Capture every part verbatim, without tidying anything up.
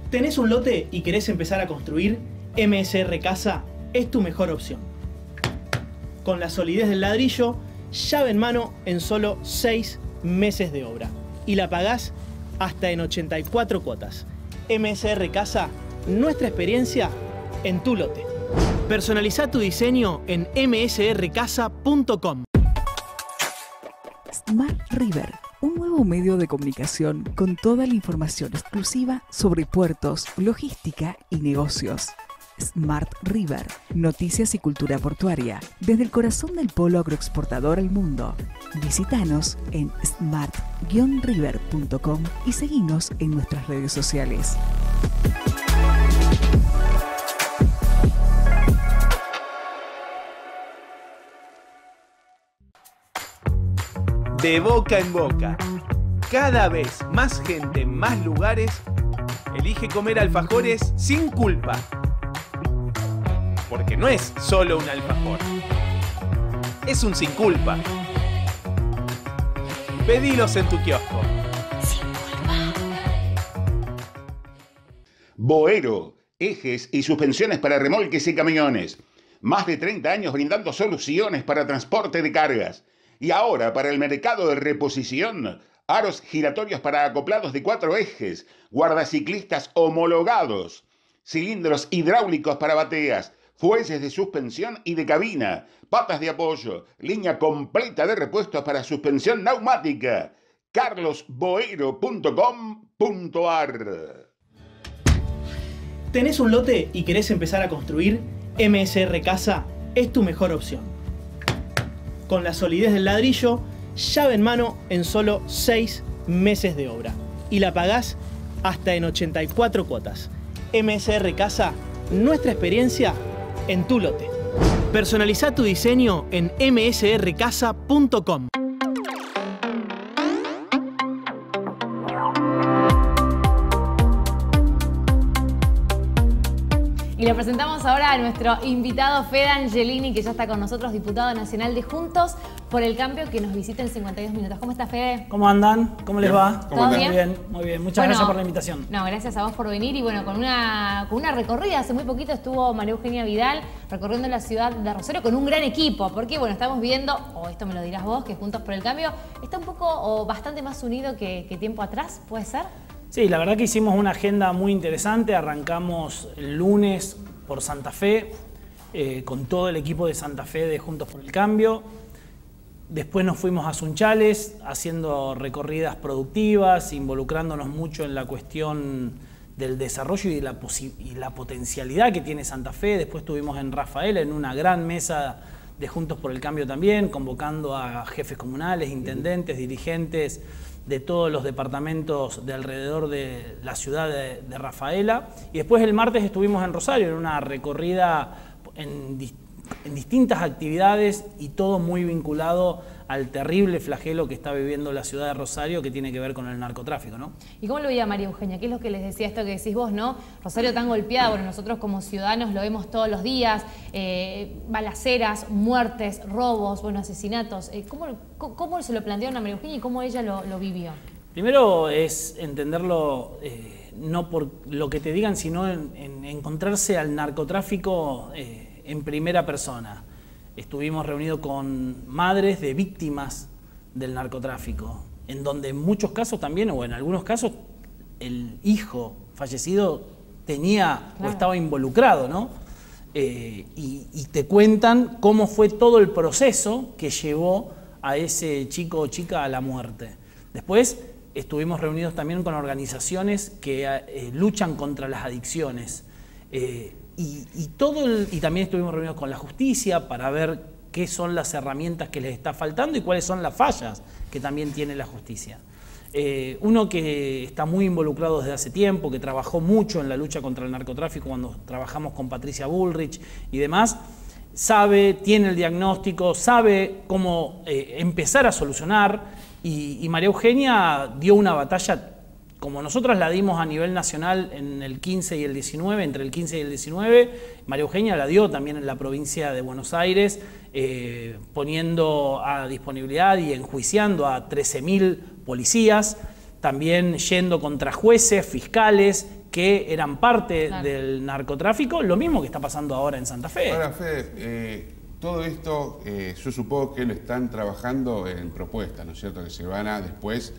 ¿Tenés un lote y querés empezar a construir? M S R Casa es tu mejor opción. Con la solidez del ladrillo, llave en mano en solo seis meses de obra. Y la pagás hasta en ochenta y cuatro cuotas. M S R Casa, nuestra experiencia en tu lote. Personaliza tu diseño en m s r casa punto com. Smart River, un nuevo medio de comunicación con toda la información exclusiva sobre puertos, logística y negocios. Smart River, noticias y cultura portuaria, desde el corazón del polo agroexportador al mundo. Visítanos en smart guion river punto com y seguinos en nuestras redes sociales. De boca en boca, cada vez más gente en más lugares elige comer alfajores sin culpa. Porque no es solo un alfajor, es un sin culpa. Pedilos en tu kiosco. Sin culpa. Boero, ejes y suspensiones para remolques y camiones. Más de treinta años brindando soluciones para transporte de cargas. Y ahora, para el mercado de reposición, aros giratorios para acoplados de cuatro ejes, guardaciclistas homologados, cilindros hidráulicos para bateas, fuelles de suspensión y de cabina, patas de apoyo, línea completa de repuestos para suspensión neumática. carlos boero punto com punto a r. ¿Tenés un lote y querés empezar a construir? M S R Casa es tu mejor opción. Con la solidez del ladrillo, llave en mano en solo seis meses de obra. Y la pagás hasta en ochenta y cuatro cuotas. M S R Casa, nuestra experiencia en tu lote. Personaliza tu diseño en m s r casa punto com. Y le presentamos ahora a nuestro invitado Fede Angelini, que ya está con nosotros, diputado nacional de Juntos por el Cambio, que nos visita en cincuenta y dos minutos. ¿Cómo está, Fede? ¿Cómo andan? ¿Cómo les va? ¿Todo muy bien? bien? Muy bien, muchas Bueno, gracias por la invitación. No, gracias a vos por venir. Y bueno, con una, con una recorrida, hace muy poquito estuvo María Eugenia Vidal recorriendo la ciudad de Rosario con un gran equipo. Porque bueno, estamos viendo, o esto me lo dirás vos, que Juntos por el Cambio está un poco o bastante más unido que, que tiempo atrás, ¿puede ser? Sí, la verdad que hicimos una agenda muy interesante. Arrancamos el lunes por Santa Fe, eh, con todo el equipo de Santa Fe de Juntos por el Cambio. Después nos fuimos a Sunchales, haciendo recorridas productivas, involucrándonos mucho en la cuestión del desarrollo y la, y la potencialidad que tiene Santa Fe. Después estuvimos en Rafaela, en una gran mesa de Juntos por el Cambio también, convocando a jefes comunales, intendentes, dirigentes de todos los departamentos de alrededor de la ciudad de, de Rafaela. Y después el martes estuvimos en Rosario, en una recorrida en, en distintas actividades y todo muy vinculado al terrible flagelo que está viviendo la ciudad de Rosario, que tiene que ver con el narcotráfico, ¿no? ¿Y cómo lo veía María Eugenia? ¿Qué es lo que les decía esto que decís vos, no? Rosario tan golpeada, bueno, nosotros como ciudadanos lo vemos todos los días, eh, balaceras, muertes, robos, bueno, asesinatos. Eh, ¿cómo, ¿Cómo se lo plantearon a María Eugenia y cómo ella lo, lo vivió? Primero es entenderlo, eh, no por lo que te digan, sino en, en encontrarse al narcotráfico eh, en primera persona. Estuvimos reunidos con madres de víctimas del narcotráfico, en donde en muchos casos también, o en algunos casos, el hijo fallecido tenía claro. o estaba involucrado, ¿no? Eh, y, y te cuentan cómo fue todo el proceso que llevó a ese chico o chica a la muerte. Después estuvimos reunidos también con organizaciones que eh, luchan contra las adicciones. Eh, Y, y, todo el, y también estuvimos reunidos con la justicia para ver qué son las herramientas que les está faltando y cuáles son las fallas que también tiene la justicia. Eh, uno que está muy involucrado desde hace tiempo, que trabajó mucho en la lucha contra el narcotráfico cuando trabajamos con Patricia Bullrich y demás, sabe, tiene el diagnóstico, sabe cómo eh, empezar a solucionar y, y María Eugenia dio una batalla como nosotros la dimos a nivel nacional en el quince y el diecinueve, entre el quince y el diecinueve, María Eugenia la dio también en la provincia de Buenos Aires, eh, poniendo a disponibilidad y enjuiciando a trece mil policías, también yendo contra jueces, fiscales que eran parte Claro. del narcotráfico, lo mismo que está pasando ahora en Santa Fe. Ahora, Fede, eh, todo esto eh, yo supongo que lo están trabajando en propuestas, ¿no es cierto? Que se van a después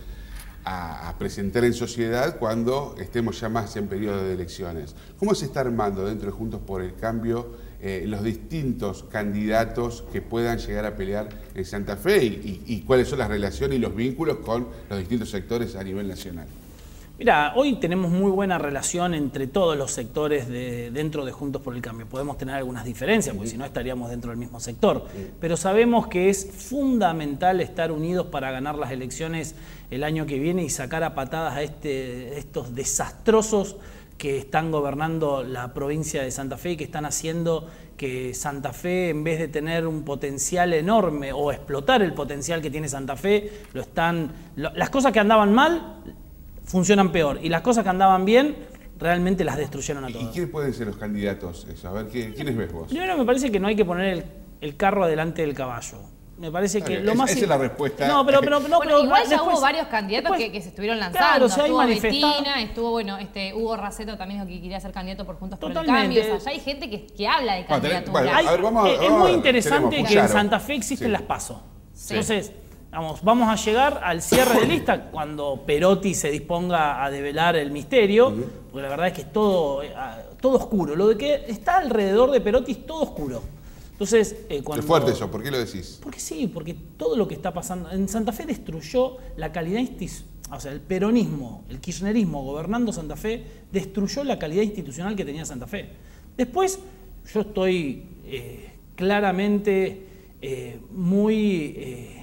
a, a presentar en sociedad cuando estemos ya más en periodo de elecciones. ¿Cómo se está armando dentro de Juntos por el Cambio eh, los distintos candidatos que puedan llegar a pelear en Santa Fe y, y, y cuáles son las relaciones y los vínculos con los distintos sectores a nivel nacional? Mira, hoy tenemos muy buena relación entre todos los sectores de, dentro de Juntos por el Cambio. Podemos tener algunas diferencias, porque si no estaríamos dentro del mismo sector. Pero sabemos que es fundamental estar unidos para ganar las elecciones el año que viene y sacar a patadas a este, estos desastrosos que están gobernando la provincia de Santa Fe y que están haciendo que Santa Fe, en vez de tener un potencial enorme o explotar el potencial que tiene Santa Fe, lo están, lo, las cosas que andaban mal funcionan peor y las cosas que andaban bien realmente las destruyeron a todas. ¿Y quiénes pueden ser los candidatos? Eso? A ver, ¿quiénes ves vos? Primero me parece que no hay que poner el, el carro adelante del caballo. Me parece que Bien, lo es, más... Esa es la respuesta. No, pero, pero, no, Bueno, pero igual ya después- hubo varios candidatos después- que, que se estuvieron lanzando. Claro, o sea, hay estuvo manifestado- Bettina, estuvo, bueno, este, Hugo Raceto también dijo que quería ser candidato por Juntos por el Totalmente. Cambio. O sea, ya hay gente que, que habla de Bueno, tenés- candidatura. bueno, Hay- a ver, vamos a- es, es vamos a muy ver, interesante tenemos que en Claro. Santa Fe existen Sí. las PASO. Sí. Entonces, vamos, vamos a llegar al cierre de lista cuando Perotti se disponga a develar el misterio, porque la verdad es que es todo, eh, todo oscuro. Lo de que está alrededor de Perotti es todo oscuro. Entonces, eh, cuando... Es fuerte eso, ¿por qué lo decís? Porque sí, porque todo lo que está pasando... En Santa Fe destruyó la calidad institucional, o sea, el peronismo, el kirchnerismo gobernando Santa Fe, destruyó la calidad institucional que tenía Santa Fe. Después, yo estoy eh, claramente eh, muy eh,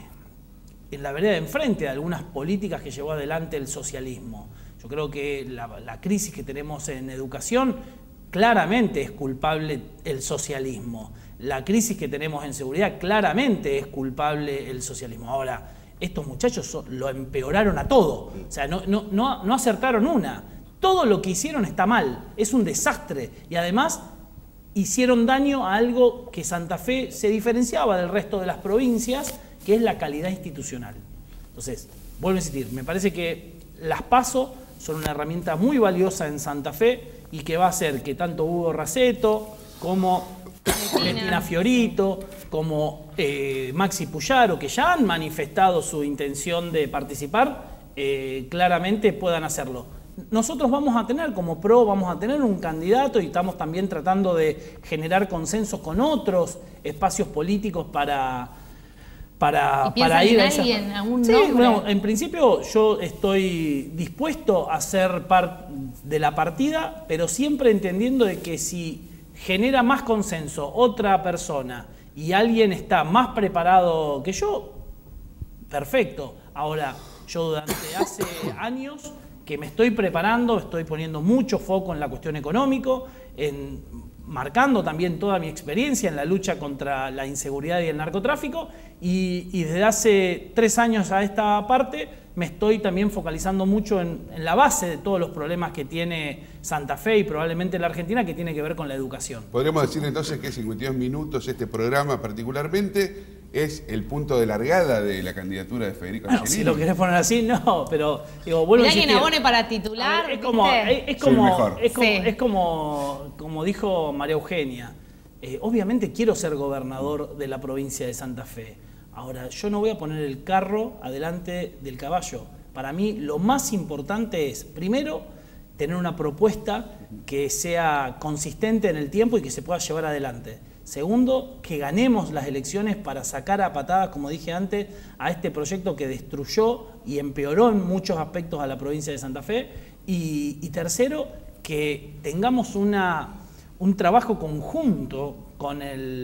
en la vereda de enfrente de algunas políticas que llevó adelante el socialismo. Yo creo que la, la crisis que tenemos en educación claramente es culpable el socialismo. La crisis que tenemos en seguridad claramente es culpable el socialismo. Ahora, estos muchachos so- lo empeoraron a todo. O sea, no, no, no, no acertaron una. Todo lo que hicieron está mal. Es un desastre. Y además hicieron daño a algo que Santa Fe se diferenciaba del resto de las provincias, que es la calidad institucional. Entonces, vuelvo a insistir, me parece que las PASO son una herramienta muy valiosa en Santa Fe y que va a hacer que tanto Hugo Raceto como Bettina Fiorito, como eh, Maxi Puyaro, que ya han manifestado su intención de participar, eh, claramente puedan hacerlo. Nosotros vamos a tener, como P R O, vamos a tener un candidato y estamos también tratando de generar consensos con otros espacios políticos para, para, ¿Y piensan para ir en a esas- alguien, algún Sí, nombre? bueno, en principio yo estoy dispuesto a ser parte de la partida, pero siempre entendiendo de que si genera más consenso otra persona y alguien está más preparado que yo, perfecto. Ahora, yo durante hace años que me estoy preparando, estoy poniendo mucho foco en la cuestión económico, en marcando también toda mi experiencia en la lucha contra la inseguridad y el narcotráfico, y, y desde hace tres años a esta parte me estoy también focalizando mucho en, en la base de todos los problemas que tiene Santa Fe y probablemente la Argentina, que tiene que ver con la educación. Podríamos decir entonces que cincuenta y dos minutos, este programa particularmente, es el punto de largada de la candidatura de Federico Bueno, Angelini. si lo querés poner así, no, pero digo, vuelvo a Mirá quien insistir. abone para titular. A ver, es como, ¿viste? es, es Soy el como, mejor. es como, Sí. es como, como dijo María Eugenia, eh, obviamente quiero ser gobernador de la provincia de Santa Fe. Ahora, yo no voy a poner el carro adelante del caballo. Para mí lo más importante es, primero, tener una propuesta que sea consistente en el tiempo y que se pueda llevar adelante. Segundo, que ganemos las elecciones para sacar a patadas, como dije antes, a este proyecto que destruyó y empeoró en muchos aspectos a la provincia de Santa Fe. Y, y tercero, que tengamos una, un trabajo conjunto con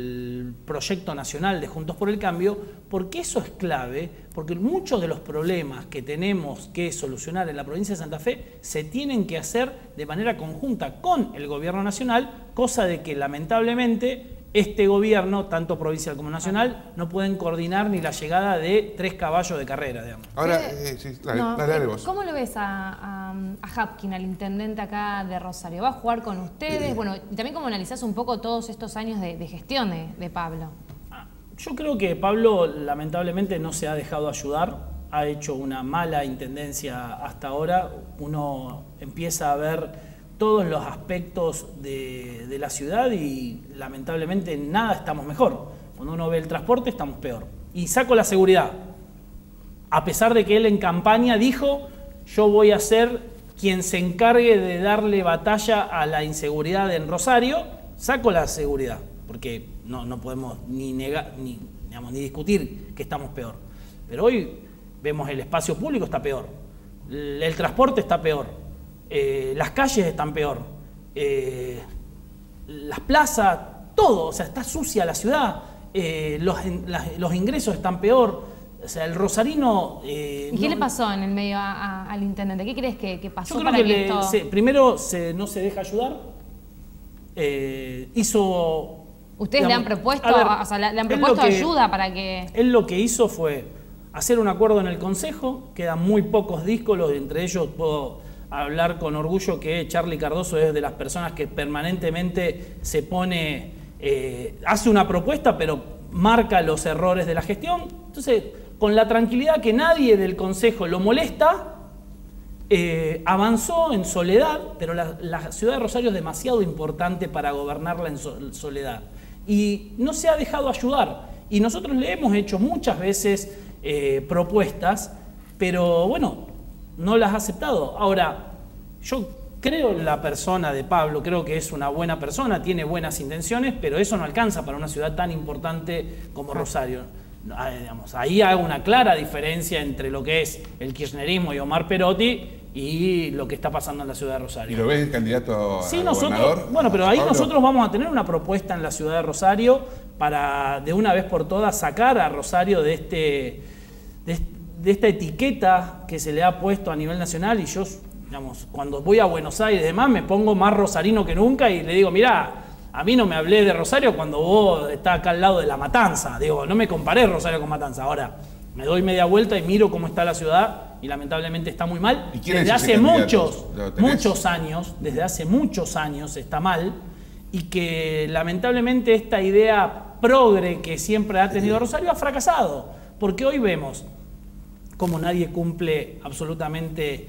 el proyecto nacional de Juntos por el Cambio, porque eso es clave, porque muchos de los problemas que tenemos que solucionar en la provincia de Santa Fe se tienen que hacer de manera conjunta con el gobierno nacional, cosa de que lamentablemente este gobierno, tanto provincial como nacional, no pueden coordinar ni la llegada de tres caballos de carrera, digamos. Ahora, Eh, eh, sí, dale, no, dale, dale eh, vos. ¿Cómo lo ves a, a, a Hapkin, al intendente acá de Rosario? ¿Va a jugar con ustedes? Bueno, y también cómo analizás un poco todos estos años de, de gestión de, de Pablo. Yo creo que Pablo lamentablemente no se ha dejado ayudar, ha hecho una mala intendencia hasta ahora. Uno empieza a ver todos los aspectos de, de la ciudad y lamentablemente en nada estamos mejor. Cuando uno ve el transporte estamos peor. Y saco la seguridad. A pesar de que él en campaña dijo, yo voy a ser quien se encargue de darle batalla a la inseguridad en Rosario, saco la seguridad, porque no, no podemos ni negar, ni, digamos, ni discutir que estamos peor. Pero hoy vemos el espacio público está peor, el, el transporte está peor, eh, las calles están peor, eh, las plazas, todo, o sea, está sucia la ciudad, eh, los, las, los ingresos están peor. O sea, el rosarino... Eh, ¿Y qué no, le pasó en el medio a, a, al intendente? ¿Qué crees que, que pasó yo creo para que, que le, esto...? se, primero se, no se deja ayudar. Eh, hizo... ¿Ustedes digamos, le han propuesto, a ver, o sea, le, le han él propuesto lo que- ayuda para que...? Él lo que hizo fue hacer un acuerdo en el Consejo, quedan muy pocos díscolos, entre ellos puedo hablar con orgullo que Charlie Cardoso es de las personas que permanentemente se pone, eh, hace una propuesta, pero marca los errores de la gestión. Entonces, con la tranquilidad que nadie del Consejo lo molesta, eh, avanzó en soledad, pero la, la ciudad de Rosario es demasiado importante para gobernarla en so- soledad. Y no se ha dejado ayudar. Y nosotros le hemos hecho muchas veces eh, propuestas, pero bueno, no las ha aceptado. Ahora, yo creo en la persona de Pablo, creo que es una buena persona, tiene buenas intenciones, pero eso no alcanza para una ciudad tan importante como Rosario. Ah, digamos, ahí hay una clara diferencia entre lo que es el kirchnerismo y Omar Perotti y lo que está pasando en la ciudad de Rosario. ¿Y lo ves candidato a Sí, gobernador? nosotros, bueno, pero ahí Pablo? nosotros vamos a tener una propuesta en la ciudad de Rosario para de una vez por todas sacar a Rosario de este de, de esta etiqueta que se le ha puesto a nivel nacional. Y yo, digamos, cuando voy a Buenos Aires y demás, me pongo más rosarino que nunca y le digo, mirá, a mí no me hablé de Rosario cuando vos estás acá al lado de La Matanza. Digo, no me comparé Rosario con Matanza. Ahora, me doy media vuelta y miro cómo está la ciudad y lamentablemente está muy mal. ¿Y quién es Desde ese hace candidato? muchos, ¿Lo tenés? muchos años, desde hace muchos años está mal, y que lamentablemente esta idea progre que siempre ha tenido Rosario ha fracasado, porque hoy vemos cómo nadie cumple absolutamente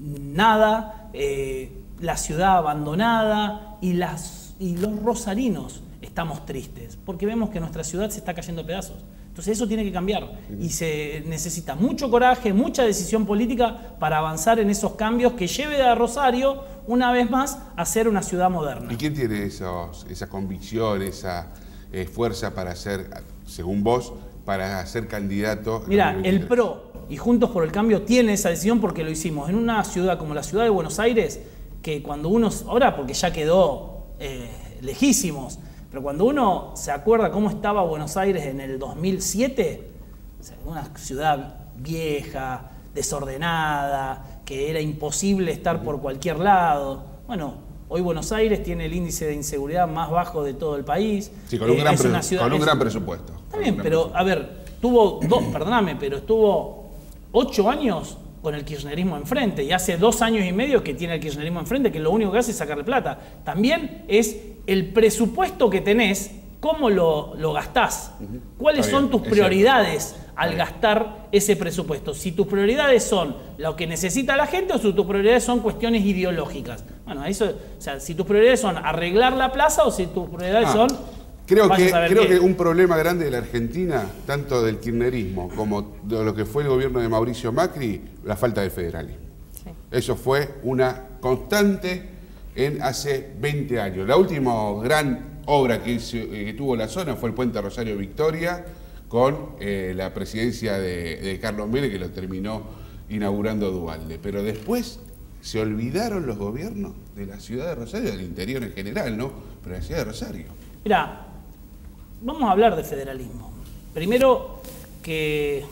nada, eh, la ciudad abandonada y, las, y los rosarinos estamos tristes, porque vemos que nuestra ciudad se está cayendo a pedazos. Entonces eso tiene que cambiar y se necesita mucho coraje, mucha decisión política para avanzar en esos cambios que lleve a Rosario una vez más a ser una ciudad moderna. ¿Y quién tiene esos, esa convicción, esa eh, fuerza para ser, según vos, para ser candidato? Mira, el PRO y Juntos por el Cambio tiene esa decisión porque lo hicimos en una ciudad como la ciudad de Buenos Aires, que cuando uno, ahora porque ya quedó eh, lejísimos, pero cuando uno se acuerda cómo estaba Buenos Aires en el dos mil siete, o sea, una ciudad vieja, desordenada, que era imposible estar por cualquier lado. Bueno, hoy Buenos Aires tiene el índice de inseguridad más bajo de todo el país. Sí, con un, Eh, gran, es pre- una ciudad- con un es- gran presupuesto. Está bien, pero a ver, tuvo dos, perdóname, pero estuvo ocho años con el kirchnerismo enfrente y hace dos años y medio que tiene el kirchnerismo enfrente, que lo único que hace es sacarle plata. También es el presupuesto que tenés, cómo lo, lo gastás, cuáles Está son bien, tus es prioridades cierto. al Está gastar ese presupuesto. Si tus prioridades son lo que necesita la gente o si tus prioridades son cuestiones ideológicas. Bueno, eso, o sea, si tus prioridades son arreglar la plaza o si tus prioridades Ah, son... Creo, vaya que, a saber creo qué. que un problema grande de la Argentina, tanto del kirchnerismo como de lo que fue el gobierno de Mauricio Macri, la falta de federalismo. Sí. Eso fue una constante en hace veinte años. La última gran obra que, hizo- eh, que tuvo la zona fue el Puente Rosario Victoria, con eh, la presidencia de, de Carlos Menem, que lo terminó inaugurando Duhalde. Pero después se olvidaron los gobiernos de la ciudad de Rosario, del interior en general, ¿no? Pero de la ciudad de Rosario. Mira, vamos a hablar de federalismo. Primero que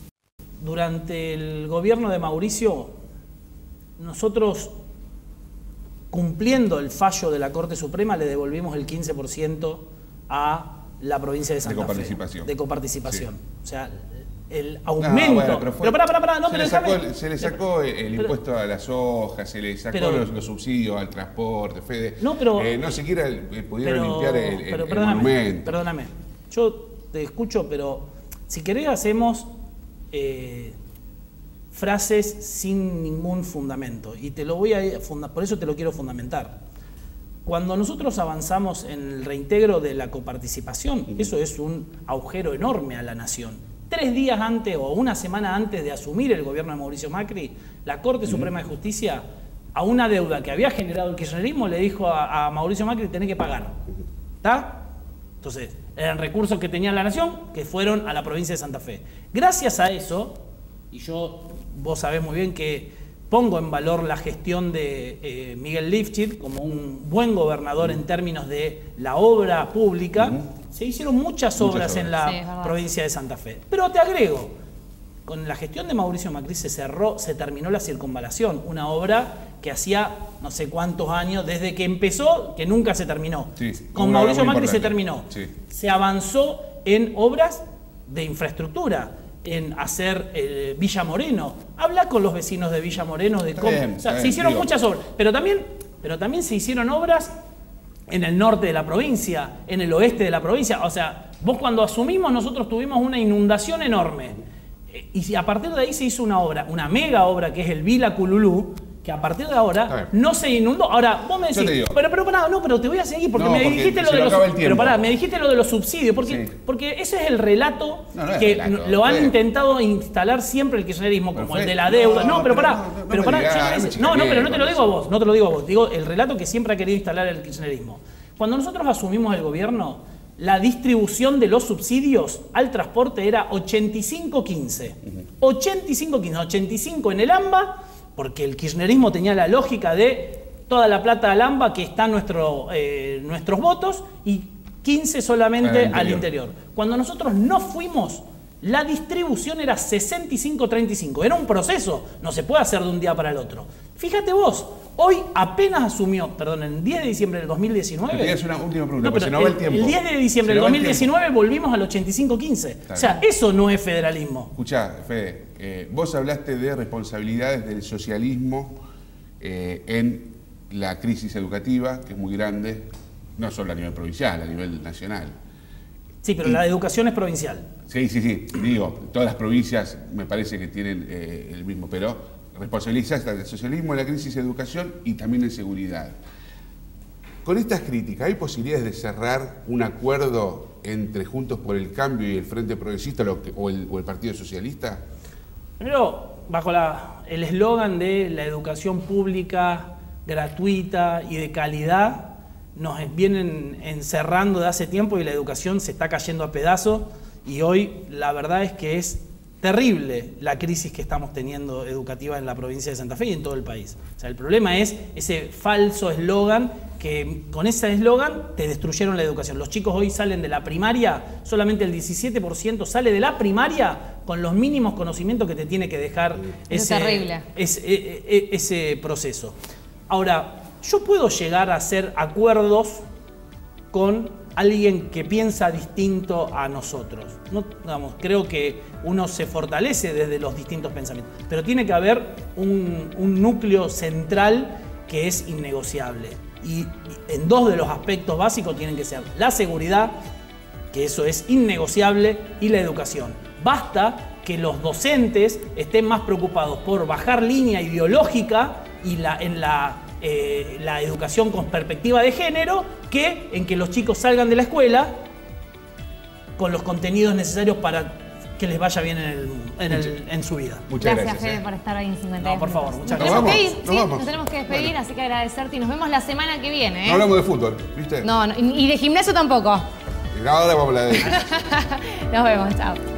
durante el gobierno de Mauricio, nosotros, cumpliendo el fallo de la Corte Suprema, le devolvimos el quince por ciento a la provincia de Santa Fe. coparticipación. De coparticipación. Sí. O sea, el No, aumento... bueno, pero, fue- pero pará, pará, pará, no, se, pero le sacó, déjame- el- se le sacó el, el pero- impuesto a las hojas, se le sacó pero- los, los subsidios al transporte, Fede. No, pero- Eh, no siquiera eh, pudieron Pero- limpiar el, el- pero el perdóname, monumento. Perdóname, yo te escucho, pero si querés hacemos eh, frases sin ningún fundamento. Y te lo voy a, por eso te lo quiero fundamentar. Cuando nosotros avanzamos en el reintegro de la coparticipación, eso es un agujero enorme a la nación. Tres días antes o una semana antes de asumir el gobierno de Mauricio Macri, la Corte uh-huh. Suprema de Justicia, a una deuda que había generado el kirchnerismo, le dijo a, a Mauricio Macri: tenés que pagar. ¿Está? Entonces, eran recursos que tenía la nación que fueron a la provincia de Santa Fe. Gracias a eso, y yo, vos sabés muy bien que pongo en valor la gestión de eh, Miguel Lifchit como un buen gobernador uh-huh. en términos de la obra pública, uh-huh. se hicieron muchas obras, muchas obras. en la sí, provincia de Santa Fe. Pero te agrego, con la gestión de Mauricio Macri se cerró, se terminó la circunvalación, una obra que hacía no sé cuántos años, desde que empezó, que nunca se terminó. Sí, con Mauricio Macri importante. se terminó. Sí. Se avanzó en obras de infraestructura, en hacer eh, Villa Moreno. Habla con los vecinos de Villa Moreno de cómo. Bien, o sea, bien, se hicieron digo. muchas obras, pero también, pero también se hicieron obras en el norte de la provincia, en el oeste de la provincia. O sea, vos cuando asumimos, nosotros tuvimos una inundación enorme. Y a partir de ahí se hizo una obra, una mega obra, que es el Vila Cululú, que a partir de ahora no se inundó. Ahora, vos me decís, pero, pero pará, no, pero te voy a seguir, porque no, me porque dijiste lo de los pero pará, me dijiste lo de los subsidios, porque, sí. porque ese es el relato no, no es que relato, lo han fue. intentado instalar siempre el kirchnerismo, como fue. el de la deuda. No, no pero pará, no, no, no, pero pará, digas, no, no, pero no te lo digo a vos, no te lo digo a vos, digo el relato que siempre ha querido instalar el kirchnerismo. Cuando nosotros asumimos el gobierno, la distribución de los subsidios al transporte era ochenta y cinco quince. ochenta y cinco quince, ochenta y cinco en el AMBA, porque el kirchnerismo tenía la lógica de toda la plata al AMBA que está nuestro, eh, nuestros votos, y quince solamente al interior. al interior. Cuando nosotros no fuimos, la distribución era sesenta y cinco treinta y cinco. Era un proceso, no se puede hacer de un día para el otro. Fíjate vos, hoy apenas asumió, perdón, el diez de diciembre del dos mil diecinueve... Te quería una última pregunta, no, porque se nos va el tiempo. El diez de diciembre del dos mil diecinueve volvimos al ochenta y cinco quince. O sea, eso no es federalismo. Escuchá, Fede, eh, vos hablaste de responsabilidades del socialismo eh, en la crisis educativa, que es muy grande, no solo a nivel provincial, a nivel nacional. Sí, pero y, la educación es provincial. Sí, sí, sí. Digo, todas las provincias me parece que tienen eh, el mismo, pero responsabilizás del socialismo en la crisis de educación y también en seguridad. Con estas críticas, ¿hay posibilidades de cerrar un acuerdo entre Juntos por el Cambio y el Frente Progresista o el, o el Partido Socialista? Primero, bajo la, el eslogan de la educación pública, gratuita y de calidad, nos vienen encerrando de hace tiempo y la educación se está cayendo a pedazos, y hoy la verdad es que es terrible la crisis que estamos teniendo educativa en la provincia de Santa Fe y en todo el país. O sea, el problema es ese falso eslogan, que con ese eslogan te destruyeron la educación. Los chicos hoy salen de la primaria, solamente el diecisiete por ciento sale de la primaria con los mínimos conocimientos que te tiene que dejar ese, terrible. Ese, ese proceso. Ahora, yo puedo llegar a hacer acuerdos con alguien que piensa distinto a nosotros. No, digamos, creo que uno se fortalece desde los distintos pensamientos, pero tiene que haber un, un núcleo central que es innegociable. Y, y en dos de los aspectos básicos tienen que ser la seguridad, que eso es innegociable, y la educación. Basta que los docentes estén más preocupados por bajar línea ideológica y la, en la... Eh, la educación con perspectiva de género, que en que los chicos salgan de la escuela con los contenidos necesarios para que les vaya bien en, el, en, el, en su vida. Muchas gracias, gracias Fede, eh. por estar hoy en cincuenta. No, por favor, muchas nos gracias. Que ir, nos, sí, vamos. nos tenemos que despedir, bueno. Así que agradecerte y nos vemos la semana que viene. ¿eh? No hablamos de fútbol, ¿viste? No, no, y de gimnasio tampoco. Y ahora vamos a hablar de eso. Nos vemos, chao.